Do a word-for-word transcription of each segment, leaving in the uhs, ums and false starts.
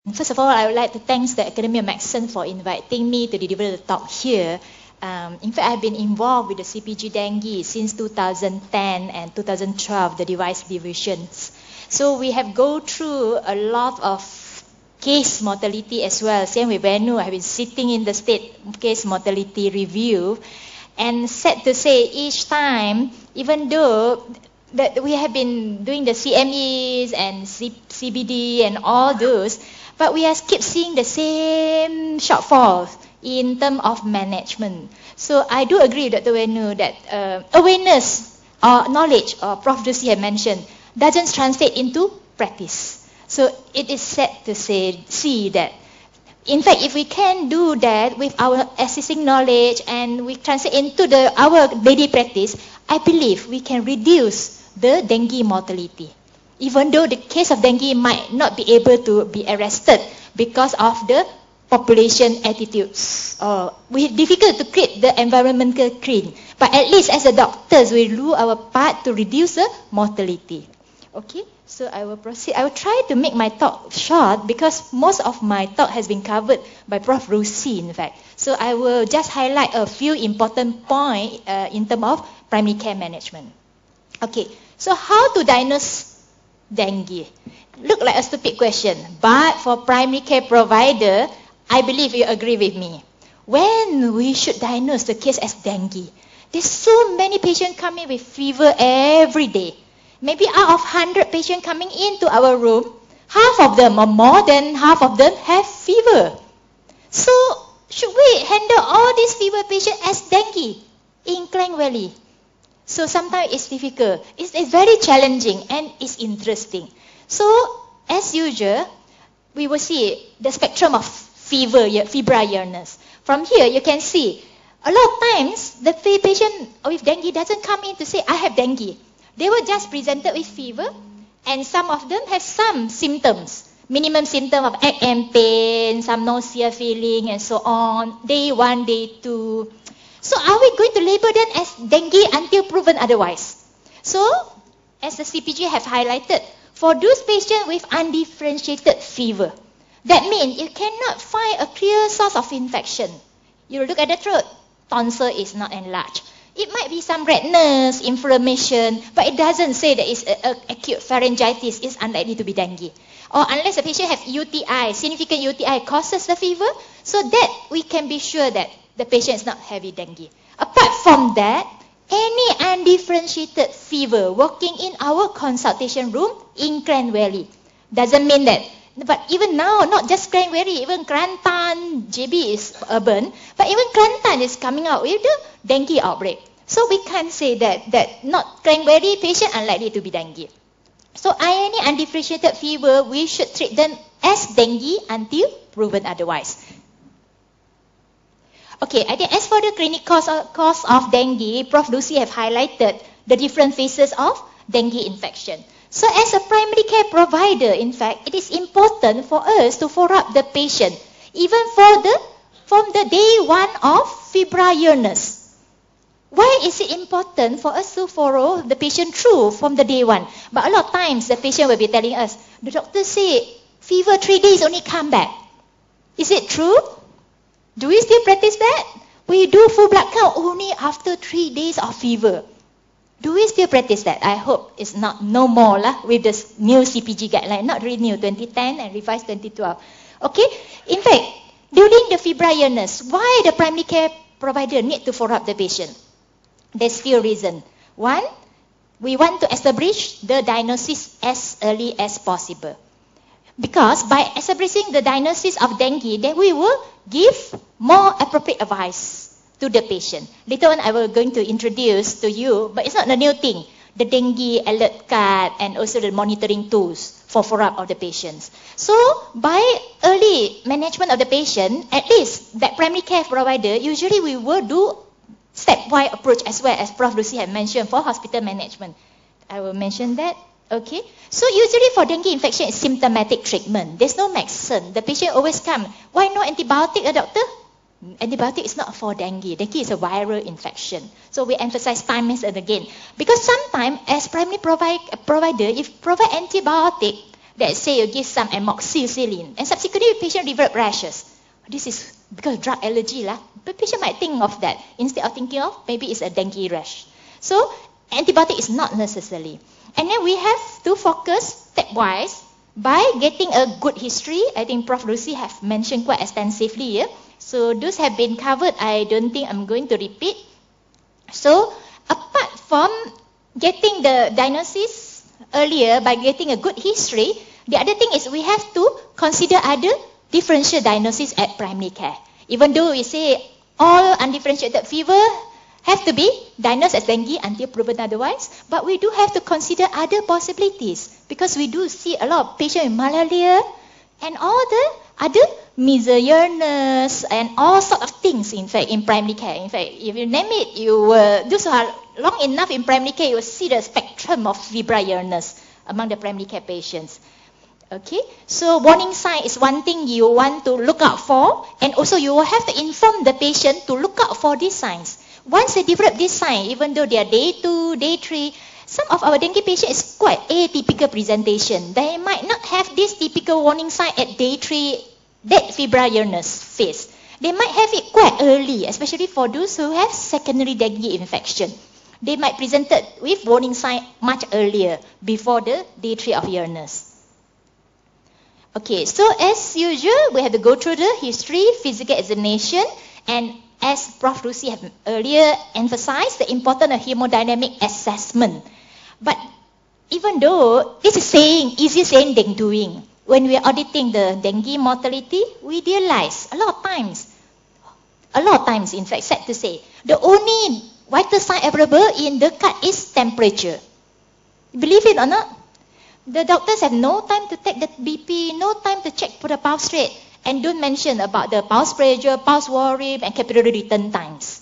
First of all, I would like to thank the Academy of Medicine for inviting me to deliver the talk here. Um, in fact, I've been involved with the C P G dengue since two thousand ten and two thousand twelve, the device divisions. So we have go through a lot of case mortality as well. Same with Venu, I've been sitting in the state case mortality review, and sad to say, each time, even though that we have been doing the C M Es and C B D and all those, but we are keep seeing the same shortfalls in terms of management. So I do agree, Doctor Venu, that uh, awareness or knowledge, or Professor Lucy had mentioned, doesn't translate into practice. So it is sad to say, see that, in fact, if we can do that with our existing knowledge and we translate into the our daily practice, I believe we can reduce the dengue mortality. Even though the case of dengue might not be able to be arrested because of the population attitudes. Uh, we difficult to create the environmental clean, but at least as a doctors, we do our part to reduce the mortality. Okay, so I will proceed. I will try to make my talk short because most of my talk has been covered by Professor Rusi, in fact. So I will just highlight a few important points uh, in terms of primary care management. Okay, so how to diagnose dengue? Look like a stupid question, but for primary care provider, I believe you agree with me. When we should diagnose the case as dengue, there's so many patients coming with fever every day. Maybe out of one hundred patients coming into our room, half of them or more than half of them have fever. So should we handle all these fever patients as dengue in Klang Valley? So sometimes it's difficult. It's, it's very challenging and it's interesting. So as usual, we will see the spectrum of fever, febrile illness. From here, you can see a lot of times the patient with dengue doesn't come in to say, I have dengue. They were just presented with fever, and some of them have some symptoms, minimum symptom of ache and pain, some nausea feeling, and so on, day one, day two. So are we going to label them as dengue until proven otherwise? So, as the C P G have highlighted, for those patients with undifferentiated fever, that means you cannot find a clear source of infection. You look at the throat, tonsil is not enlarged. It might be some redness, inflammation, but it doesn't say that it's a, a acute pharyngitis, it's unlikely to be dengue. Or unless the patient have U T I, significant U T I causes the fever, so that we can be sure that the patient is not having dengue. Apart from that, any undifferentiated fever working in our consultation room in Klang Valley doesn't mean that. But even now, not just Klang Valley, even Kelantan, J B is urban, but even Kelantan is coming out with the dengue outbreak. So we can't say that, that not Klang Valley patient unlikely to be dengue. So any undifferentiated fever, we should treat them as dengue until proven otherwise. Okay, I think as for the clinical cause of, cause of dengue, Professor Lucy have highlighted the different phases of dengue infection. So as a primary care provider, in fact, it is important for us to follow up the patient, even for the, from the day one of febrile illness. Why is it important for us to follow the patient through from the day one? But a lot of times the patient will be telling us, the doctor said, fever three days only come back. Is it true? Do we still practice that? We do full blood count only after three days of fever. Do we still practice that? I hope it's not no more lah with this new C P G guideline, not really new, twenty ten and revised twenty twelve. Okay? In fact, during the febrile illness, why the primary care provider need to follow up the patient? There's few reasons. One, we want to establish the diagnosis as early as possible. Because by establishing the diagnosis of dengue, then we will give more appropriate advice to the patient. Later on, I will going to introduce to you, but it's not a new thing, the dengue alert card and also the monitoring tools for follow-up of the patients. So, by early management of the patient, at least that primary care provider, usually we will do stepwise approach as well as Professor Lucy had mentioned for hospital management. I will mention that. Okay. So usually for dengue infection, it's symptomatic treatment. There's no medicine. The patient always come. Why no antibiotic, uh, doctor? Antibiotic is not for dengue. Dengue is a viral infection. So we emphasize time and again. Because sometimes as primary provi provider, if provide antibiotic, Let's say you give some amoxicillin, and subsequently the patient develop rashes. This is because drug allergy lah. But patient might think of that instead of thinking of maybe it's a dengue rash. So antibiotic is not necessary. And then we have to focus stepwise by getting a good history. I think Professor Rusi have mentioned quite extensively here. So those have been covered. I don't think I'm going to repeat. So apart from getting the diagnosis earlier by getting a good history, the other thing is we have to consider other differential diagnosis at primary care. Even though we say all undifferentiated fever have to be diagnosed as dengue until proven otherwise, but we do have to consider other possibilities because we do see a lot of patients with malaria and all the other measles and all sorts of things, in fact, in primary care. In fact, if you name it, you uh, those who are long enough in primary care, you will see the spectrum of febrile illness among the primary care patients. Okay, so warning sign is one thing you want to look out for, and also you will have to inform the patient to look out for these signs. Once they develop this sign, even though they are day two, day three, some of our dengue patients is quite atypical presentation. They might not have this typical warning sign at day three, that febrile illness phase. They might have it quite early, especially for those who have secondary dengue infection. They might present it with warning sign much earlier, before the day three of illness. Okay, so as usual, we have to go through the history, physical examination, and as Professor Rusi have earlier emphasized, the importance of hemodynamic assessment. But even though this is saying, easier saying than doing, when we are auditing the dengue mortality, we realize a lot of times, a lot of times, in fact, sad to say, the only vital sign available in the cut is temperature. Believe it or not, the doctors have no time to take the B P, no time to check for the pulse rate, and don't mention about the pulse pressure, pulse volume, and capillary return times.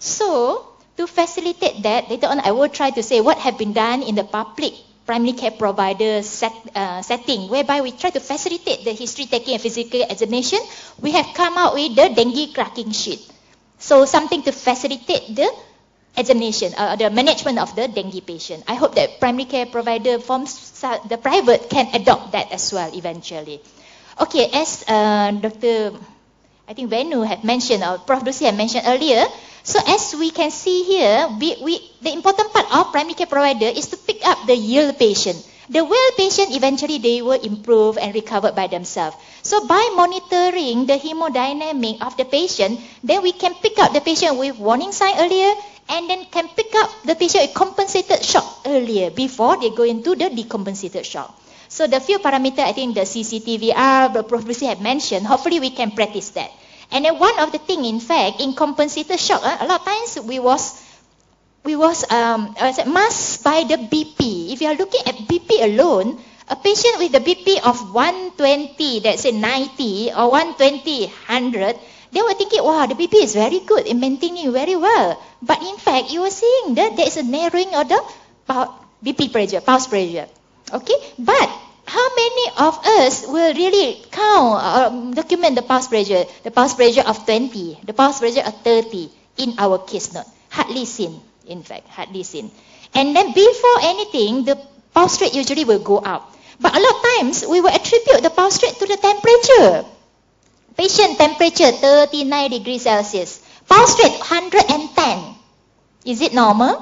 So, to facilitate that, later on I will try to say what have been done in the public primary care provider set, uh, setting, whereby we try to facilitate the history taking and physical examination. We have come out with the dengue cracking sheet. So, something to facilitate the examination, uh, the management of the dengue patient. I hope that primary care provider from the private can adopt that as well eventually. Okay, as uh, Doctor I think Venu had mentioned, or Professor Rusi had mentioned earlier, so as we can see here, we, we, the important part of primary care provider is to pick up the ill patient. The well patient, eventually they will improve and recover by themselves. So by monitoring the hemodynamic of the patient, then we can pick up the patient with warning sign earlier, and then can pick up the patient with compensated shock earlier before they go into the decompensated shock. So the few parameters, I think the C C T V R, the Professor Rusi have mentioned, hopefully we can practice that. And then one of the things, in fact, in compensated shock, uh, a lot of times we was, we was um, masked by the B P. If you are looking at B P alone, a patient with the B P of one twenty, let's say ninety, or one twenty, one hundred, they were thinking, wow, the B P is very good in maintaining very well. But in fact, you were seeing that there is a narrowing of the B P pressure, pulse pressure. Okay, but how many of us will really count, uh, document the pulse pressure, the pulse pressure of twenty, the pulse pressure of thirty in our case note? Hardly seen, in fact, hardly seen. And then before anything, the pulse rate usually will go up. But a lot of times, we will attribute the pulse rate to the temperature. Patient temperature thirty-nine degrees Celsius. Pulse rate one hundred ten. Is it normal?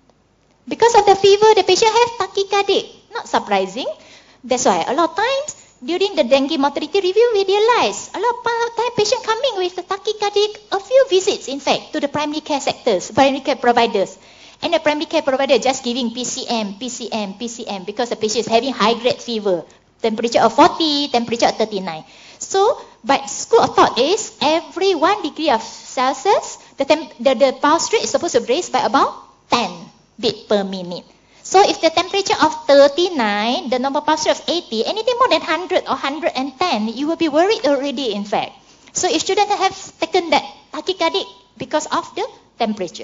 Because of the fever, the patient has tachycardic. Not surprising. That's why a lot of times during the dengue mortality review, we realize a lot of time patient coming with the tachycardic, a few visits, in fact, to the primary care sectors, primary care providers. And the primary care provider just giving P C M, P C M, P C M because the patient is having high-grade fever, temperature of forty, temperature of thirty-nine. So, but school of thought is every one degree of Celsius, the, temp the, the pulse rate is supposed to raise by about ten beats per minute. So if the temperature of thirty-nine, the normal pulse rate of eighty, anything more than one hundred or one hundred ten, you will be worried already, in fact. So you shouldn't have taken that tachycardic because of the temperature.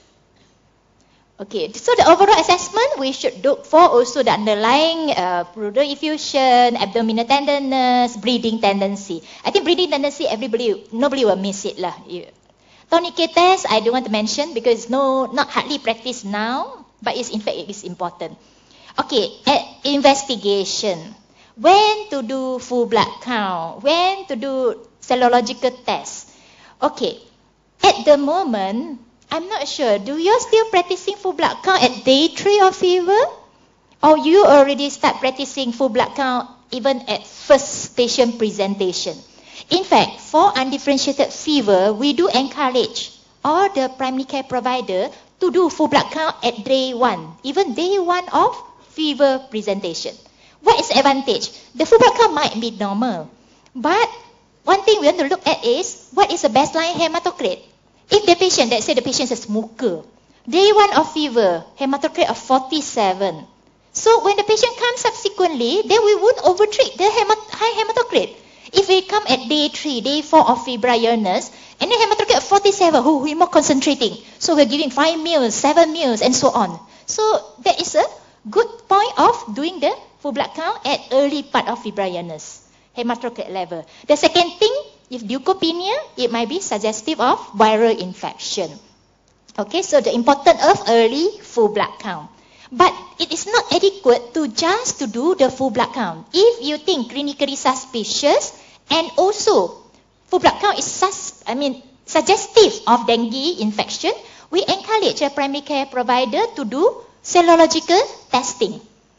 Okay, so the overall assessment, we should look for also the underlying uh, pleural effusion, abdominal tenderness, breathing tendency. I think breathing tendency, everybody, nobody will miss it lah. Tourniquet test, I don't want to mention because no, not hardly practiced now, but it's, in fact it is important. Okay, investigation. when to do full blood count, when to do serological tests. Okay, at the moment, I'm not sure, do you still practicing full blood count at day three of fever? Or you already start practicing full blood count even at first patient presentation? In fact, for undifferentiated fever, we do encourage all the primary care provider to do full blood count at day one, even day one of fever presentation. What is the advantage? The full blood count might be normal, but one thing we want to look at is what is the baseline hematocrit. If the patient, let's say the patient is a smoker, day one of fever, hematocrit of forty-seven. So when the patient comes subsequently, then we won't overtreat the hemat high hematocrit. If we come at day three, day four of febrile illness, and then hematocrit of forty-seven, oh, we're more concentrating. So we're giving five meals, seven meals, and so on. So that is a good point of doing the full blood count at early part of febrile illness, hematocrit level. The second thing, if leukopenia, it might be suggestive of viral infection. Okay, so the importance of early full blood count. But it is not adequate to just to do the full blood count. If you think clinically suspicious and also full blood count is sus I mean suggestive of dengue infection, we encourage a primary care provider to do serological testing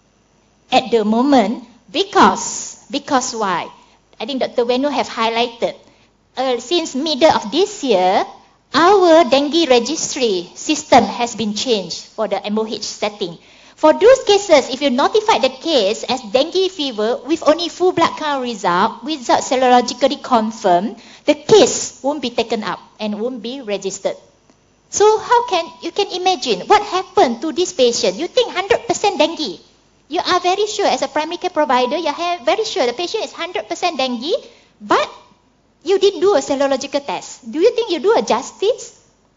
at the moment. Because, because why? I think Doctor Venu have highlighted, uh, since middle of this year, our dengue registry system has been changed for the M O H setting. For those cases, if you notify the case as dengue fever with only full blood count result, without serologically confirmed, the case won't be taken up and won't be registered. So how can, you can imagine what happened to this patient? You think one hundred percent dengue. You are very sure as a primary care provider, you are very sure the patient is one hundred percent dengue, but you didn't do a serological test. Do you think you do a justice?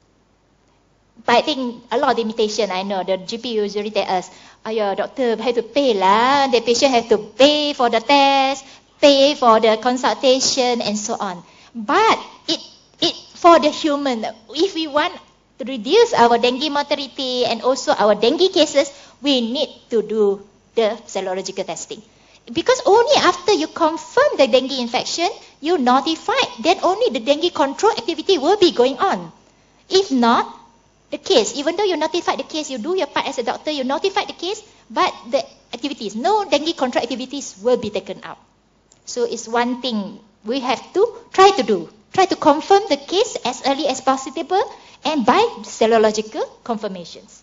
But I think a lot of limitation, I know. The G P usually tell us, oh, your doctor have to pay lah. The patient have to pay for the test, pay for the consultation, and so on. But it, it for the human, if we want to reduce our dengue mortality and also our dengue cases, we need to do the serological testing. Because only after you confirm the dengue infection, you notify, then only the dengue control activity will be going on. If not, the case, even though you notify the case, you do your part as a doctor, you notify the case, but the activities, no dengue control activities will be taken out. So it's one thing we have to try to do. Try to confirm the case as early as possible and by serological confirmations.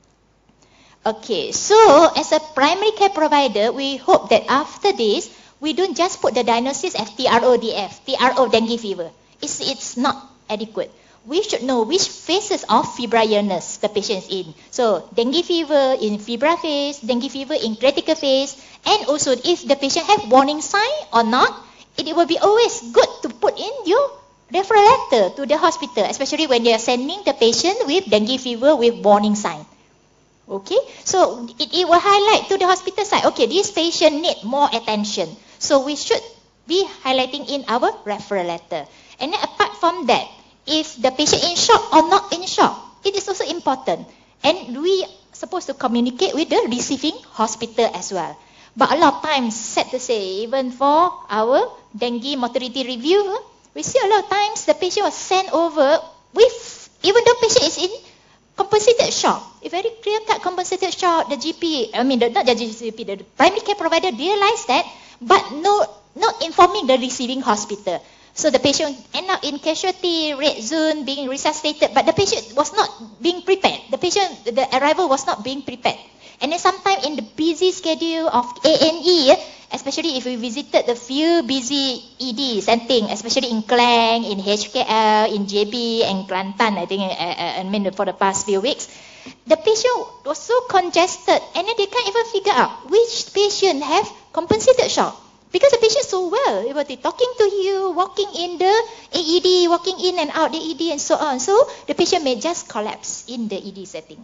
Okay, so as a primary care provider, we hope that after this, we don't just put the diagnosis as T R O D F, T R O dengue fever. It's, it's not adequate. We should know which phases of febrile illness the patient is in. So, dengue fever in febrile phase, dengue fever in critical phase, and also if the patient have warning sign or not, it will be always good to put in your referral letter to the hospital, especially when you are sending the patient with dengue fever with warning sign. Okay, so it, it will highlight to the hospital side, okay, this patient need more attention. So we should be highlighting in our referral letter. And then apart from that, if the patient in shock or not in shock, it is also important. And we are supposed to communicate with the receiving hospital as well. But a lot of times, sad to say, even for our dengue mortality review, we see a lot of times the patient was sent over with, even though patient is in compensated shock. A very clear-cut compensated shock, the G P, I mean, the, not the G P, the primary care provider realized that, but no, not informing the receiving hospital. So the patient end up in casualty, red zone, being resuscitated, but the patient was not being prepared. The patient, the arrival was not being prepared. And then sometime in the busy schedule of A and E, especially if we visited the few busy E D setting, especially in Klang, in H K L, in J B, and Kelantan, I think, uh, I mean, for the past few weeks, the patient was so congested, and then they can't even figure out which patient have compensated shock. Because the patient so well, they were talking to you, walking in the A E D, walking in and out the E D, and so on. So the patient may just collapse in the E D setting.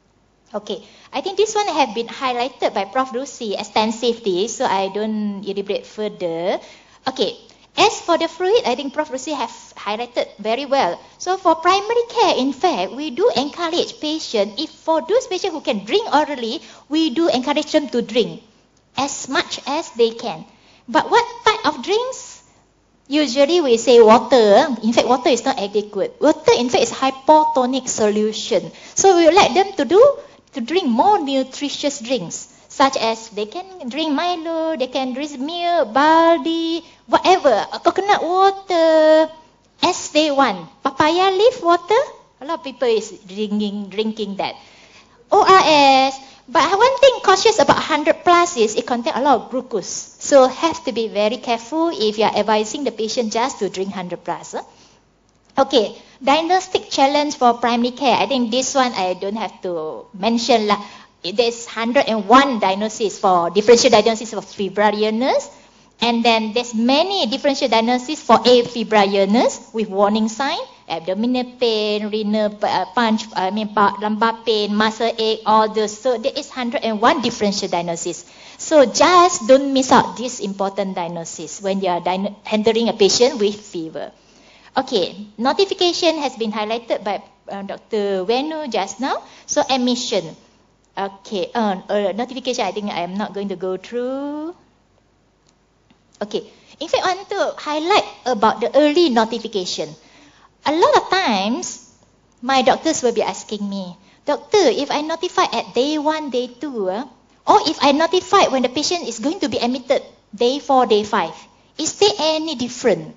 Okay, I think this one have been highlighted by Professor Rusi extensively, so I don't elaborate further. Okay, as for the fluid, I think Professor Rusi have highlighted very well. So for primary care, in fact, we do encourage patients, if for those patients who can drink orally, we do encourage them to drink. as much as they can. But what type of drinks? Usually we say water. In fact, water is not adequate. Water, in fact, is hypotonic solution. So we let them to do to drink more nutritious drinks, such as they can drink Milo, they can drink milk, barley, whatever, coconut water, as they want. Papaya leaf water, a lot of people is drinking drinking that. O R S. But one thing cautious about one hundred plus is it contains a lot of glucose. So have to be very careful if you are advising the patient just to drink one hundred plus. Huh? Okay, diagnostic challenge for primary care. I think this one I don't have to mention lah. There's one hundred one diagnosis for differential diagnosis of febrile illness. And then there's many differential diagnosis for afebrile illness with warning sign, abdominal pain, renal uh, punch, I mean lumbar pain, muscle ache, all those. So there is one hundred one differential diagnosis. So just don't miss out this important diagnosis when you are handling a patient with fever. Okay, notification has been highlighted by uh, Doctor Venu just now. So admission. Okay, uh, uh, notification I think I am not going to go through. Okay, in fact I want to highlight about the early notification. A lot of times, my doctors will be asking me, Doctor, if I notify at day one, day two, uh, or if I notify when the patient is going to be admitted, day four, day five, is there any different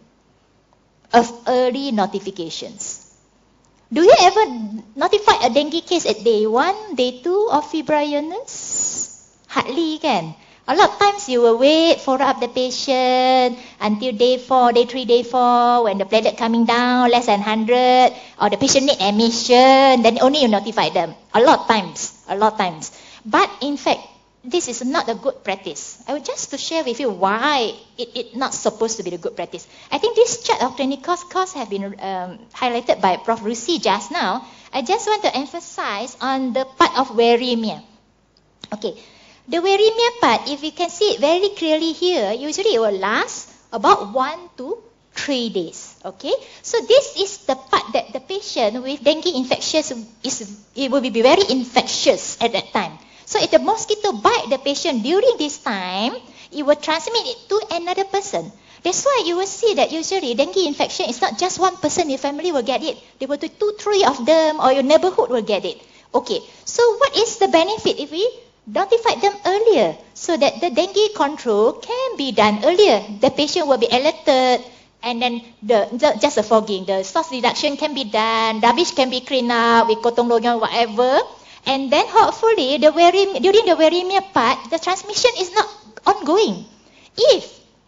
of early notifications? Do you ever notify a dengue case at day one, day two of febrile illness? Hardly, kan? A lot of times you will wait, follow up the patient until day four, day three, day four, when the platelet coming down less than one hundred, or the patient need admission, then only you notify them. A lot of times, a lot of times. But in fact, this is not a good practice. I would just to share with you why it it not supposed to be the good practice. I think this chart of clinical costs have been um, highlighted by Professor Rusi just now. I just want to emphasize on the part of viremia. Okay. The viremia part, if you can see it very clearly here, usually it will last about one to three days. Okay, so this is the part that the patient with dengue infectious is it will be very infectious at that time. So if the mosquito bite the patient during this time, it will transmit it to another person. That's why you will see that usually dengue infection is not just one person in your family will get it. There will be two, three of them, or your neighborhood will get it. Okay, so what is the benefit if we notify them earlier so that the dengue control can be done earlier? The patient will be alerted, and then the, the just the fogging, the source reduction can be done, rubbish can be cleaned up with gotong royong, whatever, and then hopefully the viremia, during the viremia part, the transmission is not ongoing. If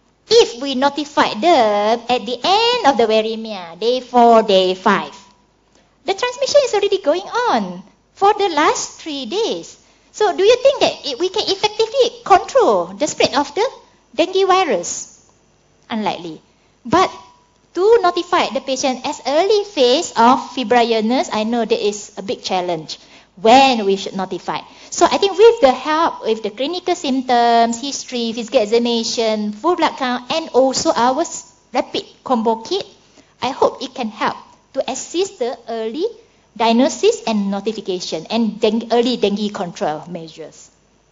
if we notify them at the end of the viremia, day four, day five, the transmission is already going on for the last three days. So do you think that it, we can effectively control the spread of the dengue virus? Unlikely. But to notify the patient as early phase of febrile illness, I know that is a big challenge when we should notify. So I think with the help, with the clinical symptoms, history, physical examination, full blood count, and also our rapid combo kit, I hope it can help to assist the early diagnosis and notification and dengue, early dengue control measures.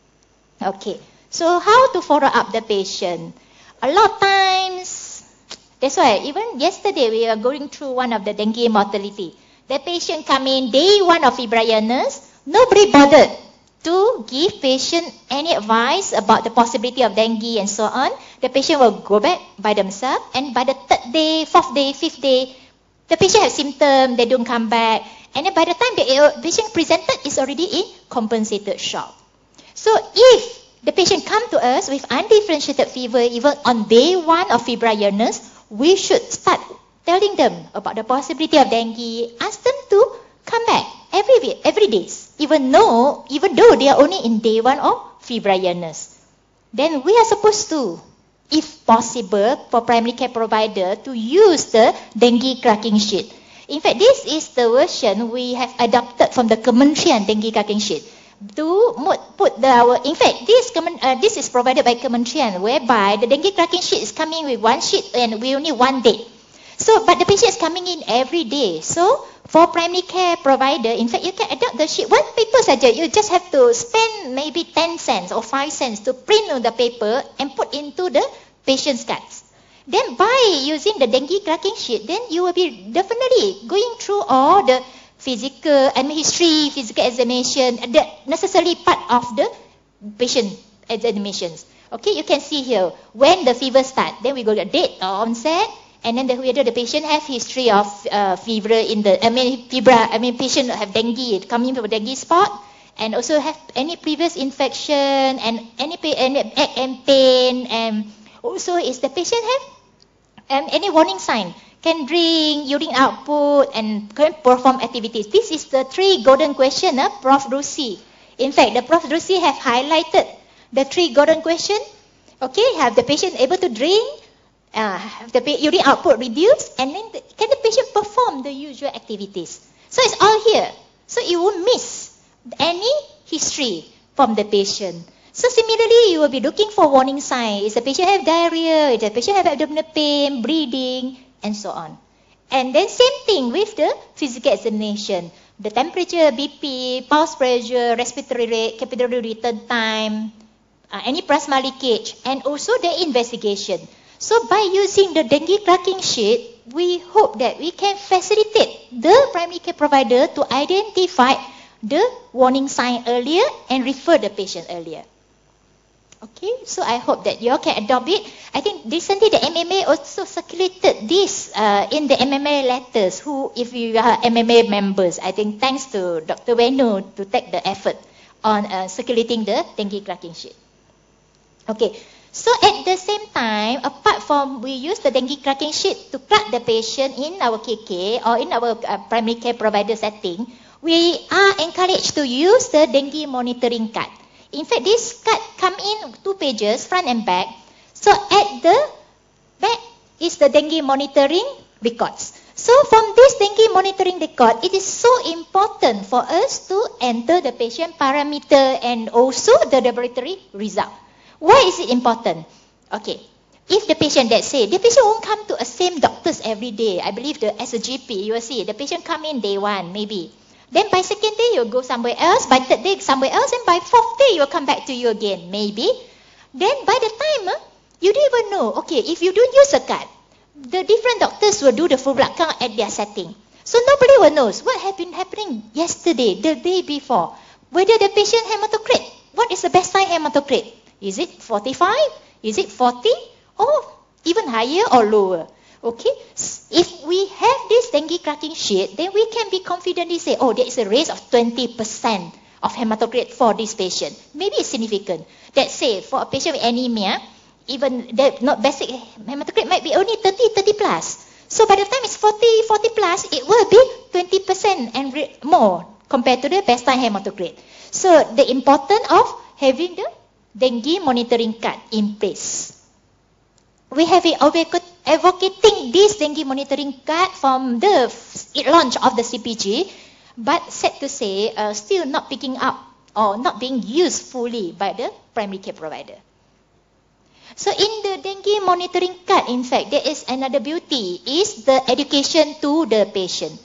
Okay, so how to follow up the patient? A lot of times, that's why even yesterday we are going through one of the dengue mortality. The patient come in day one of febrile illness, nobody bothered to give patient any advice about the possibility of dengue and so on. The patient will go back by themselves, and by the third day, fourth day, fifth day, the patient has symptoms, they don't come back. And then by the time the patient presented, is already in compensated shock. So if the patient come to us with undifferentiated fever, even on day one of febrile illness, we should start telling them about the possibility of dengue. Ask them to come back every week, every day, even though, even though they are only in day one of febrile illness. Then we are supposed to, if possible, for primary care provider to use the dengue cracking sheet. In fact, this is the version we have adopted from the Kementerian dengue cracking sheet. To put the our, in fact, this uh, this is provided by Kementerian, whereby the dengue cracking sheet is coming with one sheet and we only one date. So, but the patient is coming in every day. So, for primary care provider, in fact, you can adopt the sheet. One paper saja, you just have to spend maybe ten cents or five cents to print on the paper and put into the patient's cards. Then by using the dengue tracking sheet, then you will be definitely going through all the physical and history, physical examination, the necessary part of the patient examinations. Okay, you can see here when the fever start. Then we go to the date of onset, and then the, whether the patient have history of uh, fever in the, I mean fever, I mean patient have dengue, coming from a dengue spot, and also have any previous infection and any any ache and pain, and also is the patient have um, any warning sign. Can drink, urine output, and can perform activities. This is the three golden questions, uh, Professor Rusi. In fact, the Professor Rusi have highlighted the three golden questions. Okay, have the patient able to drink, uh, have the urine output reduced, and then the, can the patient perform the usual activities? So it's all here. So you won't miss any history from the patient. So similarly, you will be looking for warning signs. Is the patient have diarrhea? Is the patient have abdominal pain, bleeding, and so on. And then same thing with the physical examination. The temperature, B P, pulse pressure, respiratory rate, capillary return time, uh, any plasma leakage, and also the investigation. So by using the dengue tracking sheet, we hope that we can facilitate the primary care provider to identify the warning sign earlier and refer the patient earlier. Okay, so I hope that you all can adopt it. I think recently the M M A also circulated this uh, in the M M A letters. Who, if you are M M A members, I think thanks to Doctor Wenu to take the effort on uh, circulating the dengue tracking sheet. Okay, so at the same time, apart from we use the dengue tracking sheet to track the patient in our K K or in our uh, primary care provider setting, we are encouraged to use the dengue monitoring card. In fact, this card come in two pages, front and back. So at the back is the dengue monitoring records. So from this dengue monitoring record, it is so important for us to enter the patient parameter and also the laboratory result. Why is it important? Okay, if the patient, let's say, the patient won't come to the same doctors every day. I believe the, as a G P, you will see the patient come in day one, maybe. Then by second day, you'll go somewhere else. By third day, somewhere else. And by fourth day, you'll come back to you again, maybe. Then by the time, uh, you don't even know. Okay, if you don't use a card, the different doctors will do the full blood count at their setting. So nobody will know what had been happening yesterday, the day before. Whether the patient hematocrit. What is the baseline hematocrit? Is it forty-five? Is it forty? Or even higher or lower? Okay, if we have this dengue tracking sheet, then we can be confidently say, oh, there is a raise of twenty percent of hematocrit for this patient. Maybe it's significant. Let's say for a patient with anemia, even the not basic hematocrit might be only thirty, thirty plus. So by the time it's forty, forty plus, it will be twenty percent and more compared to the baseline hematocrit. So the importance of having the dengue monitoring card in place. We have been advocating this dengue monitoring card from the launch of the C P G, but sad to say, uh, still not picking up or not being used fully by the primary care provider. So in the dengue monitoring card, in fact, there is another beauty, is the education to the patient.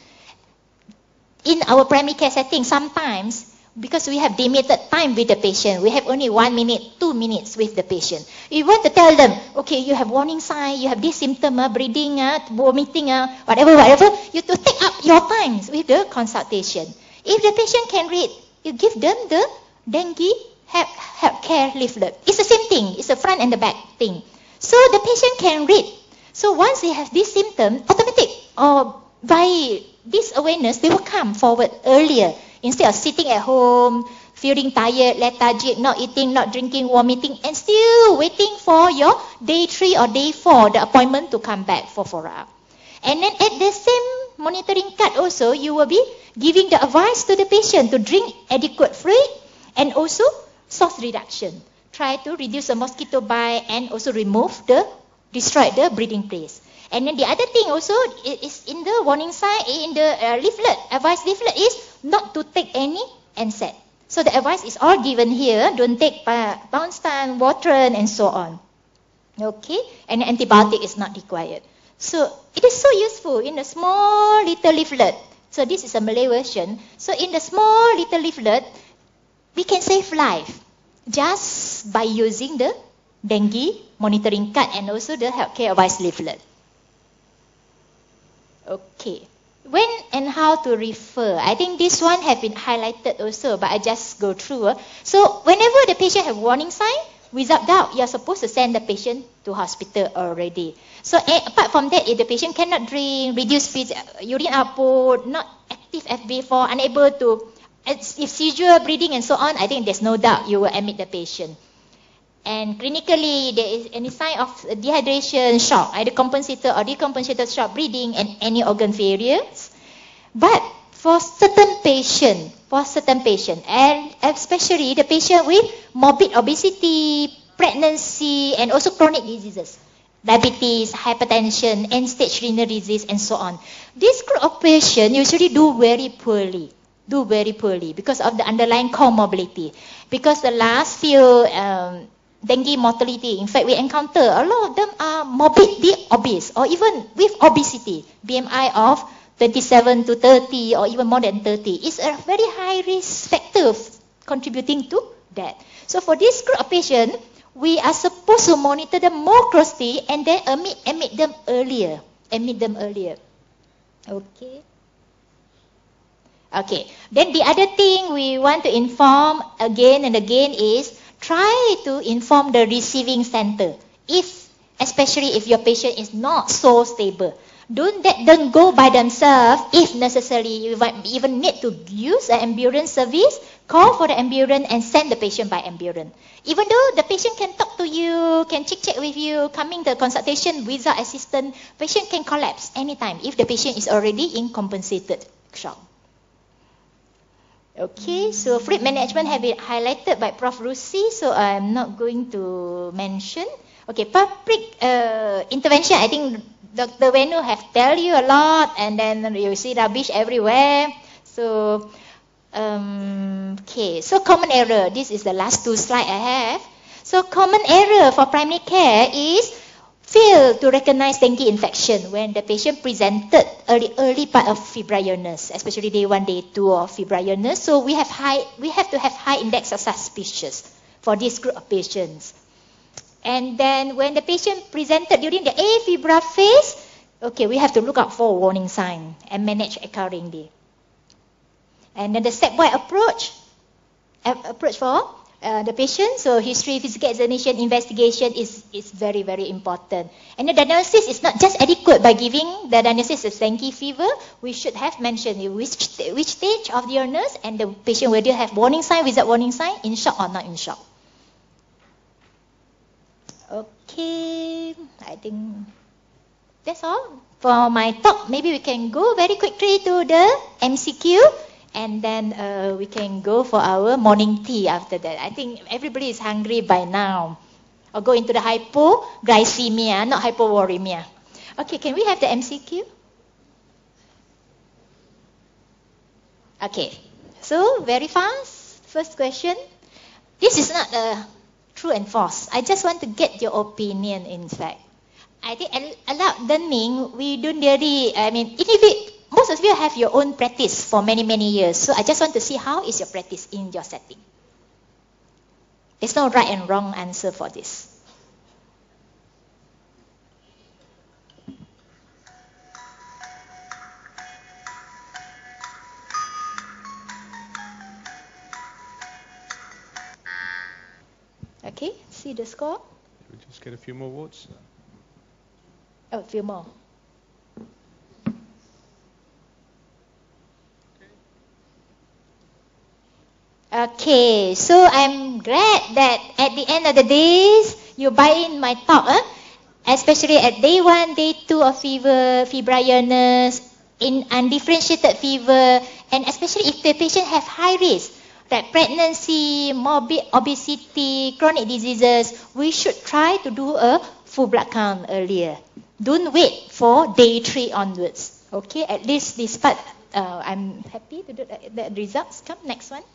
In our primary care setting, sometimes, because we have limited time with the patient, we have only one minute, two minutes with the patient. You want to tell them, okay, you have warning sign, you have this symptom, uh, breathing, uh, vomiting, uh, whatever, whatever. You to take up your time with the consultation. If the patient can read, you give them the dengue health, health care leaflet. It's the same thing. It's the front and the back thing. So the patient can read. So once they have this symptom, automatic, or by this awareness, they will come forward earlier. Instead of sitting at home, feeling tired, lethargic, not eating, not drinking, vomiting, and still waiting for your day three or day four, the appointment to come back for follow-up. And then at the same monitoring card also, you will be giving the advice to the patient to drink adequate fluid and also source reduction. Try to reduce the mosquito bite and also remove the, destroy the breeding place. And then the other thing also is in the warning sign, in the uh, leaflet, advice leaflet is not to take any N SAID. So the advice is all given here. Don't take Bounstan, Watron, and so on. Okay, and antibiotic is not required. So it is so useful in a small little leaflet. So this is a Malay version. So in the small little leaflet, we can save life just by using the dengue monitoring card and also the healthcare advice leaflet. Okay. When and how to refer? I think this one have been highlighted also, but I just go through. Uh. So whenever the patient have warning sign, without doubt, you are supposed to send the patient to hospital already. So eh, apart from that, if the patient cannot drink, reduce urine output, not active F B four, unable to, if seizure, breathing and so on, I think there's no doubt you will admit the patient. And clinically, there is any sign of dehydration, shock, either compensated or decompensated shock, breathing, and any organ failures. But for certain patient, for certain patient, and especially the patient with morbid obesity, pregnancy, and also chronic diseases, diabetes, hypertension, end-stage renal disease, and so on. This group of patients usually do very poorly, do very poorly because of the underlying comorbidity. Because the last few um, dengue mortality, in fact, we encounter a lot of them are morbidly obese or even with obesity, B M I of twenty-seven to thirty or even more than thirty. It's a very high risk factor contributing to that. So for this group of patients, we are supposed to monitor them more closely and then admit, admit them earlier. Admit them earlier. Okay. Okay. Then the other thing we want to inform again and again is try to inform the receiving center, if, especially if your patient is not so stable. Don't let them go by themselves. If necessary, you might even need to use an ambulance service, call for the ambulance and send the patient by ambulance. Even though the patient can talk to you, can chit-chat with you, coming to consultation without assistance, patient can collapse anytime if the patient is already in compensated shock. Okay, so fluid management have been highlighted by Professor Rusi, so I'm not going to mention. Okay, public uh, intervention, I think Doctor Venu have tell you a lot, and then you see rubbish everywhere. So, um, okay, so common error. This is the last two slides I have. So common error for primary care is fail to recognize dengue infection when the patient presented early early part of febrile illness, especially day one, day two of febrile illness. So we have high, we have to have high index of suspicious for this group of patients. And then when the patient presented during the afebrile phase, okay, we have to look out for warning sign and manage accordingly. And then the stepwise approach, approach for Uh, the patient, so history, physical examination, investigation is, is very, very important. And the diagnosis is not just adequate by giving the diagnosis of dengue fever. We should have mentioned which, which stage of the illness and the patient whether have warning sign, without warning sign, in shock or not in shock. Okay, I think that's all for my talk. Maybe we can go very quickly to the M C Q. And then uh, we can go for our morning tea after that. I think everybody is hungry by now. Or go into the hypoglycemia, not hypovolemia. Okay, can we have the M C Q? Okay, so very fast. First question. This is not a true and false. I just want to get your opinion, in fact. I think allowed learning, we don't really, I mean, if it, most of you have your own practice for many, many years. So I just want to see how is your practice in your setting. There's no right and wrong answer for this. Okay, see the score? We'll just get a few more votes. Oh, a few more. Okay, so I'm glad that at the end of the days, you buy in my talk, eh? Especially at day one, day two of fever, febrile illness, in undifferentiated fever, and especially if the patient have high risk, like pregnancy, morbid obesity, chronic diseases, we should try to do a full blood count earlier. Don't wait for day three onwards. Okay, at least this part, uh, I'm happy to do that. The results come. Next one.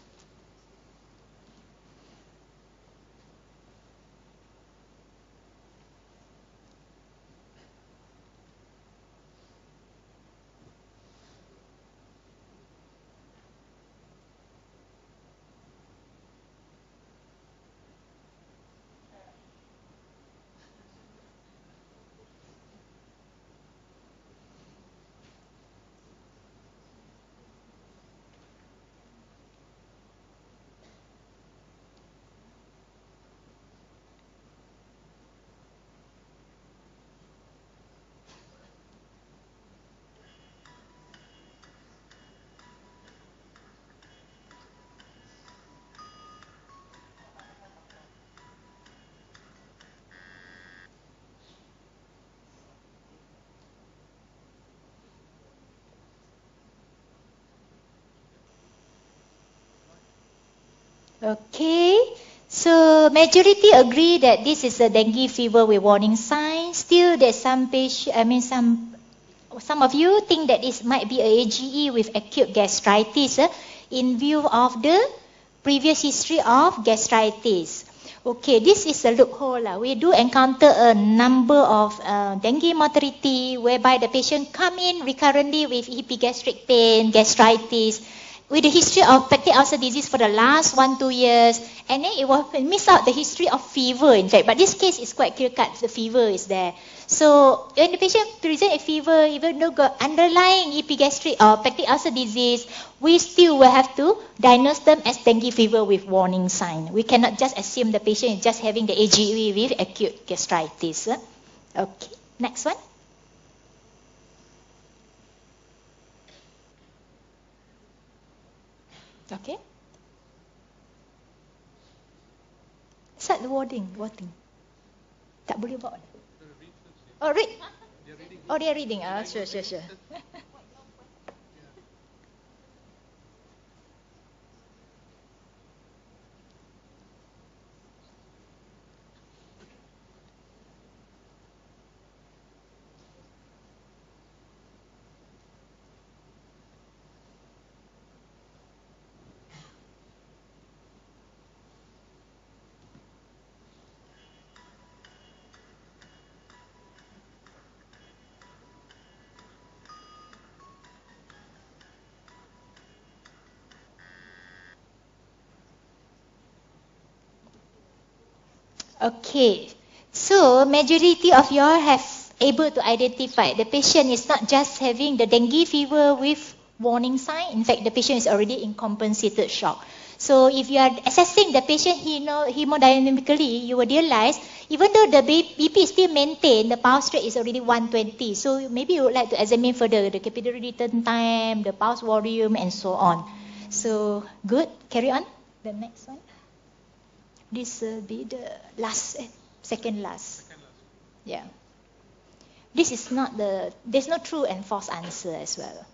Okay, so majority agree that this is a dengue fever with warning signs. Still, there's some patient, I mean, some some of you think that it might be a AGE with acute gastritis eh, in view of the previous history of gastritis. Okay, this is a loophole. lah. We do encounter a number of uh, dengue mortality whereby the patient come in recurrently with epigastric pain, gastritis, with the history of peptic ulcer disease for the last one, two years, and then it will miss out the history of fever, in fact. But this case is quite clear-cut, the fever is there. So when the patient present a fever, even though got underlying epigastric or peptic ulcer disease, we still will have to diagnose them as dengue fever with warning sign. We cannot just assume the patient is just having the A G E with acute gastritis. Okay, next one. Okay. Start the wording, wording. Tak boleh bawa. Oh, read. Oh, they are reading. Ah, sure, sure, sure. Okay, so majority of you all have able to identify the patient is not just having the dengue fever with warning sign. In fact, the patient is already in compensated shock. So if you are assessing the patient hemodynamically, you will realize even though the B P is still maintained, the pulse rate is already one twenty. So maybe you would like to examine further the capillary return time, the pulse volume, and so on. So good, carry on. The next one. This will be the last, eh, second last. Second last. Yeah. This is not the, there's no true and false answer as well.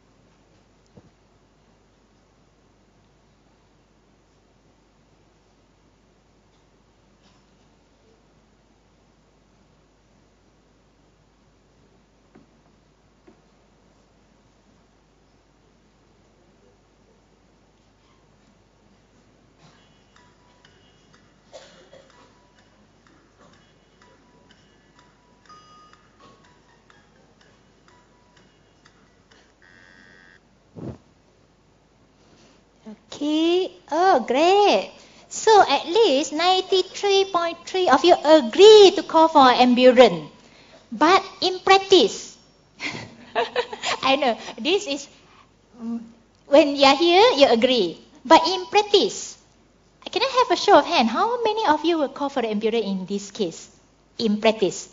Okay, oh great. So at least ninety-three point three of you agree to call for ambulance. But in practice, I know, this is, when you are here, you agree. But in practice, can I have a show of hand? How many of you will call for the ambulance in this case? In practice.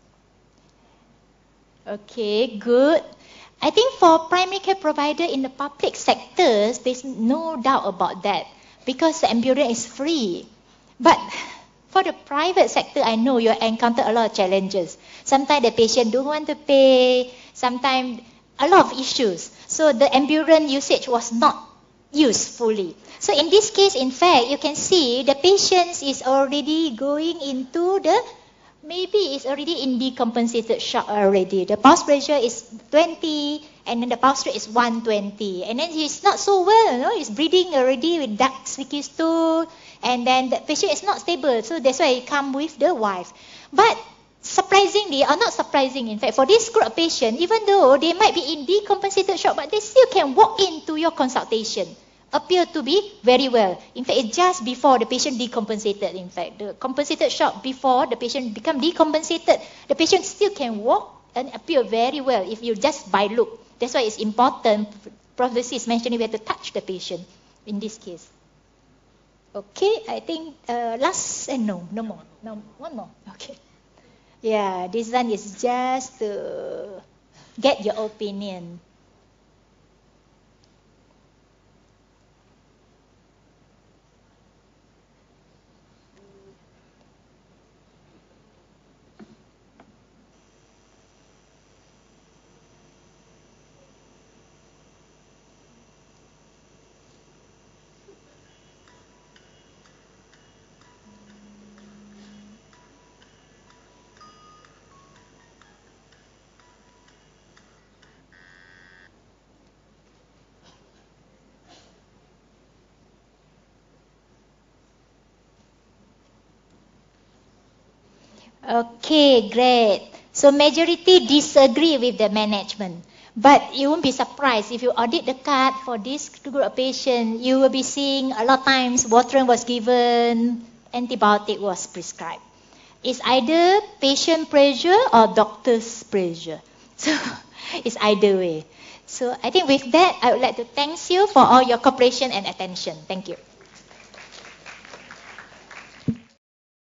Okay, good. I think for primary care provider in the public sectors, there's no doubt about that because the ambulance is free. But for the private sector, I know you encounter a lot of challenges. Sometimes the patient don't want to pay. Sometimes a lot of issues. So the ambulance usage was not used fully. So in this case, in fact, you can see the patient is already going into the maybe it's already in decompensated shock already. The pulse pressure is twenty, and then the pulse rate is one twenty. And then he's not so well, you know, he's breathing already with dark sticky stool, and then the patient is not stable. So that's why he come with the wife. But surprisingly, or not surprising, in fact, for this group of patients, even though they might be in decompensated shock, but they still can walk into your consultation. Appear to be very well. In fact, it's just before the patient decompensated. In fact, the compensated shock before the patient become decompensated, the patient still can walk and appear very well if you just by look. That's why it's important. Professor is mentioning we have to touch the patient in this case. Okay, I think uh, last and no, no more, no one more. Okay, yeah, this one is just to get your opinion. Okay, great. So majority disagree with the management. But you won't be surprised if you audit the card for this group of patients, you will be seeing a lot of times Votrient was given, antibiotic was prescribed. It's either patient pressure or doctor's pressure. So it's either way. So I think with that, I would like to thank you for all your cooperation and attention. Thank you.